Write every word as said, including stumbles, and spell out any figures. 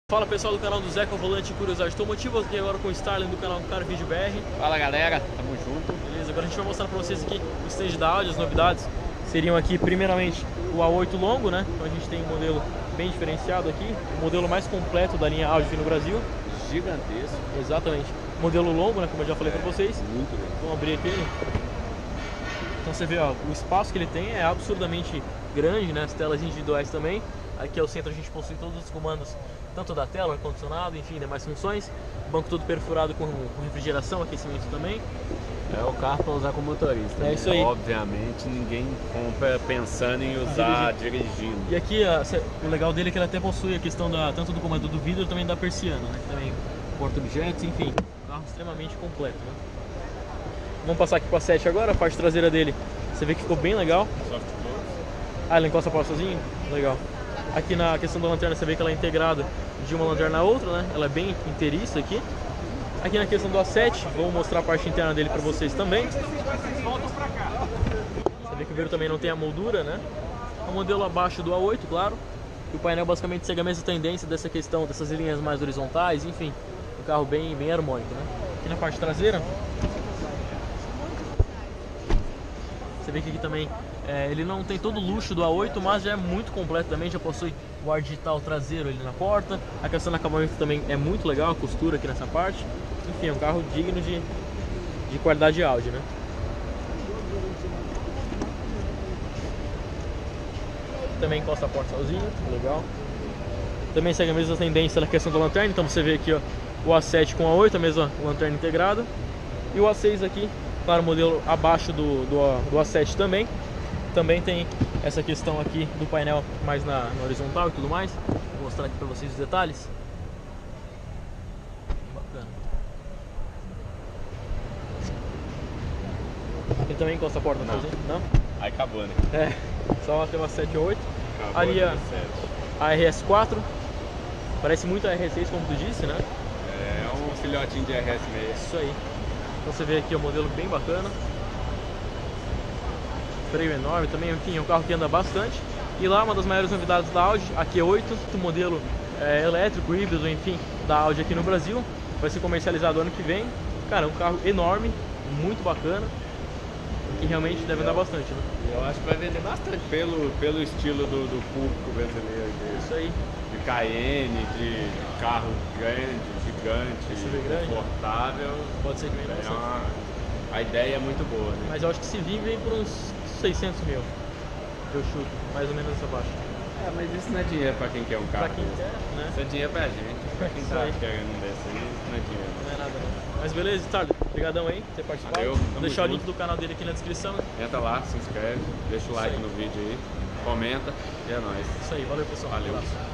Fala pessoal do canal do Zeca Volante Curiosidade Automotiva, aqui agora com o Starling do canal Car Video B R. Fala galera, tamo junto. Beleza, agora a gente vai mostrar pra vocês aqui o stand da Audi, as novidades. Seriam aqui primeiramente o A oito longo, né? Então a gente tem um modelo bem diferenciado aqui, o modelo mais completo da linha Audi aqui no Brasil. Gigantesco. Exatamente. Modelo longo, né? Como eu já falei é, pra vocês. Muito bem. Vamos abrir aqui. Então você vê, ó, o espaço que ele tem é absurdamente grande, né? As telas individuais também. Aqui ao centro a gente possui todos os comandos, tanto da tela, ar-condicionado, enfim, demais funções. Banco todo perfurado com, com refrigeração, aquecimento também. É o carro para usar como motorista. É né? isso aí. Obviamente ninguém compra pensando em usar Dirigir. dirigindo. E aqui a, o legal dele é que ele até possui a questão da, tanto do comando do vidro também da persiana, né? Também porta-objetos, enfim. Um carro extremamente completo, né? Vamos passar aqui para a sete agora, a parte traseira dele. Você vê que ficou bem legal. Soft close. Ah, ela encosta a porta sozinho? Legal. Aqui na questão da lanterna você vê que ela é integrada de uma lanterna a outra, né? Ela é bem inteiriça aqui. Aqui na questão do A sete, vou mostrar a parte interna dele para vocês também. Você vê que o vidro também não tem a moldura, né? É um modelo abaixo do A oito, claro. E o painel basicamente segue a mesma tendência dessa questão, dessas linhas mais horizontais, enfim. Um carro bem, bem harmônico, né? Aqui na parte traseira, você vê que aqui também é, ele não tem todo o luxo do A oito, mas já é muito completo também, já possui o ar digital traseiro ali na porta. A questão do acabamento também é muito legal, a costura aqui nessa parte. Enfim, é um carro digno de, de qualidade Audi, né? Também encosta a porta sozinho, legal. Também segue a mesma tendência na questão da lanterna, então você vê aqui ó, o A sete com o A oito, a mesma lanterna integrada. E o A seis aqui, claro, modelo abaixo do, do, do A sete também. Também tem essa questão aqui do painel mais na, na horizontal e tudo mais. Vou mostrar aqui para vocês os detalhes. Bacana. Ele também encosta a porta, não? Não? Aí acabou, né? É, só tem uma sete ou oito. Acabou Ali a, a a R S quatro. Parece muito a R S seis, como tu disse, né? É um filhotinho de R S seis. Isso aí. Então você vê aqui o modelo bem bacana. Freio enorme também, enfim, é um carro que anda bastante. E lá uma das maiores novidades da Audi, a Q oito, o modelo é, elétrico, híbrido, enfim, da Audi aqui no Brasil. Vai ser comercializado ano que vem. Cara, é um carro enorme, muito bacana, que realmente deve andar bastante, né? Eu acho que vai vender bastante pelo, pelo estilo do, do público brasileiro. De, Isso aí. De Cayenne, de carro grande, gigante, S U V grande, confortável. Pode ser que venha É bastante. uma, a ideia é muito boa, né? Mas eu acho que se vir, vem por uns seiscentos mil. Eu chuto, mais ou menos essa baixa. É, mas isso não é dinheiro pra quem quer um carro. Pra quem quer, né? Isso é dinheiro pra gente. Pra quem Isso tá aí. querendo um desse aí, isso não é dinheiro. Não é nada não. Mas beleza, Starling, obrigadão aí por ter participado. Valeu, Vou tamo deixar o junto. link do canal dele aqui na descrição. Entra lá, se inscreve, deixa o like aí. no vídeo aí, comenta e é nóis. Isso aí, valeu pessoal. Valeu. Um abraço.